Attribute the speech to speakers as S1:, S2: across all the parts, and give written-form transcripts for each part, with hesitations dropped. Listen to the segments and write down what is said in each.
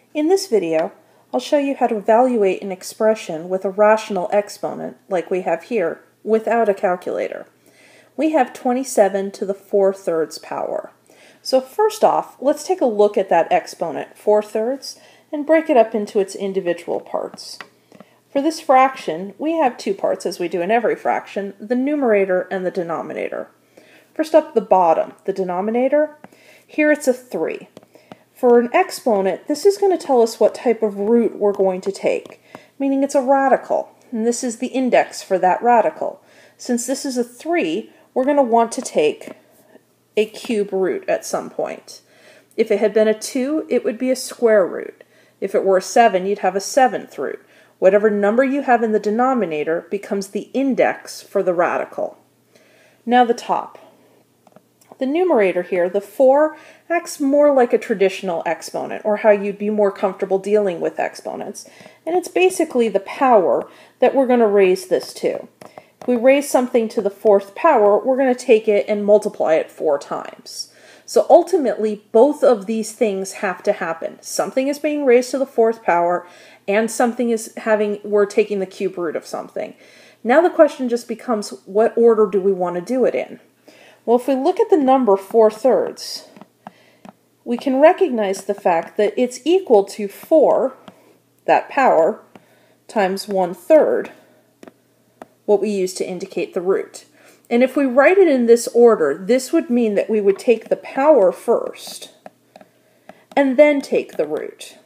S1: In this video, I'll show you how to evaluate an expression with a rational exponent, like we have here, without a calculator. We have 27 to the 4/3 power. So first off, let's take a look at that exponent, 4/3, and break it up into its individual parts. For this fraction, we have two parts, as we do in every fraction, the numerator and the denominator. First up, the bottom, the denominator. Here it's a 3. For an exponent, this is going to tell us what type of root we're going to take, meaning it's a radical, and this is the index for that radical. Since this is a 3, we're going to want to take a cube root at some point. If it had been a 2, it would be a square root. If it were a 7, you'd have a 7th root. Whatever number you have in the denominator becomes the index for the radical. Now the top. The numerator here, the 4, acts more like a traditional exponent, or how you'd be more comfortable dealing with exponents. And it's basically the power that we're going to raise this to. If we raise something to the 4th power, we're going to take it and multiply it 4 times. So ultimately, both of these things have to happen. Something is being raised to the 4th power, and something is we're taking the cube root of something. Now the question just becomes, what order do we want to do it in? Well, if we look at the number 4/3, we can recognize the fact that it's equal to 4, that power, times 1/3, what we use to indicate the root. And if we write it in this order, this would mean that we would take the power first, and then take the root.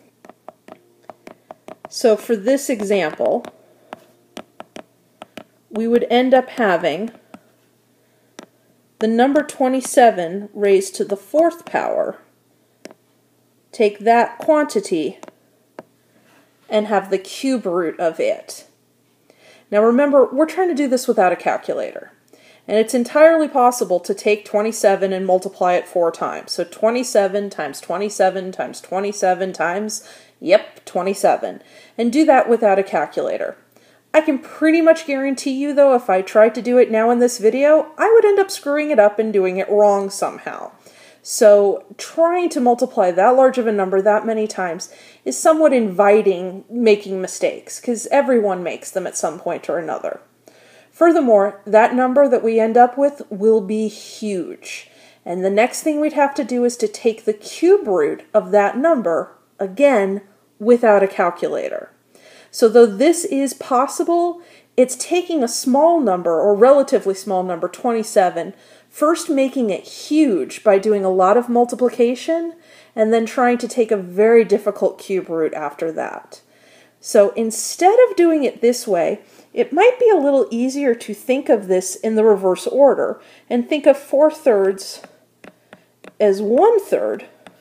S1: So for this example, we would end up having the number 27 raised to the 4th power, take that quantity, and have the cube root of it. Now remember, we're trying to do this without a calculator. And it's entirely possible to take 27 and multiply it 4 times. So 27 times 27 times 27 times, 27. And do that without a calculator. I can pretty much guarantee you, though, if I tried to do it now in this video, I would end up screwing it up and doing it wrong somehow. So trying to multiply that large of a number that many times is somewhat inviting making mistakes, because everyone makes them at some point or another. Furthermore, that number that we end up with will be huge. And the next thing we'd have to do is to take the cube root of that number, again, without a calculator. So though this is possible, it's taking a small number, or relatively small number, 27, first making it huge by doing a lot of multiplication, and then trying to take a very difficult cube root after that. So instead of doing it this way, it might be a little easier to think of this in the reverse order, and think of 4/3 as 1/3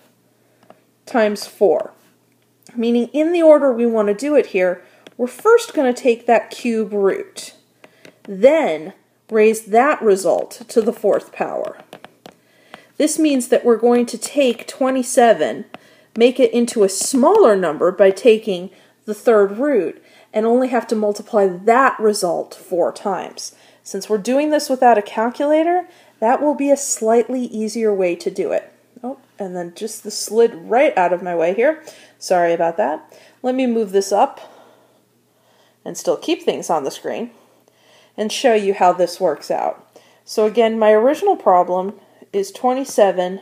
S1: times 4. Meaning in the order we want to do it here, we're first going to take that cube root, then raise that result to the 4th power. This means that we're going to take 27, make it into a smaller number by taking the 3rd root, and only have to multiply that result 4 times. Since we're doing this without a calculator, that will be a slightly easier way to do it. Oh, and then just the slid right out of my way here. Sorry about that. Let me move this up and still keep things on the screen and show you how this works out. So again, my original problem is 27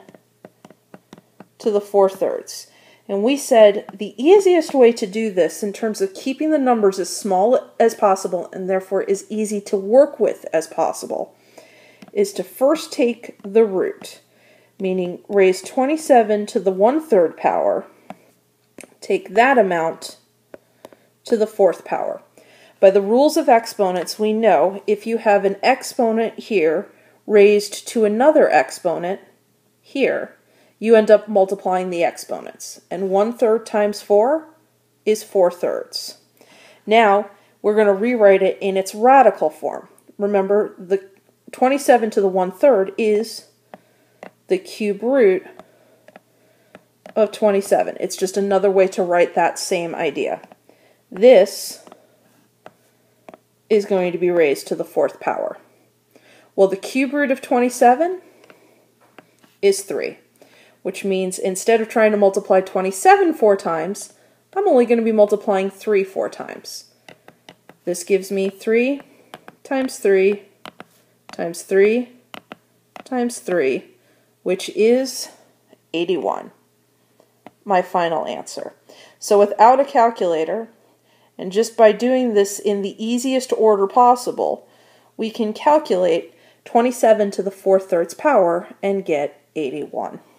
S1: to the 4/3. And we said the easiest way to do this in terms of keeping the numbers as small as possible, and therefore as easy to work with as possible, is to first take the root, meaning raise 27 to the 1/3 power, take that amount to the 4th power. By the rules of exponents, we know if you have an exponent here raised to another exponent here, you end up multiplying the exponents. And 1/3 times 4 is 4/3. Now, we're going to rewrite it in its radical form. Remember, the 27 to the 1/3 is the cube root of 27. It's just another way to write that same idea. This is going to be raised to the 4th power. Well, the cube root of 27 is 3. which means instead of trying to multiply 27 4 times, I'm only going to be multiplying 3 4 times. This gives me 3 times 3 times 3 times 3, which is 81. My final answer. So without a calculator, and just by doing this in the easiest order possible, we can calculate 27 to the 4/3 power and get 81.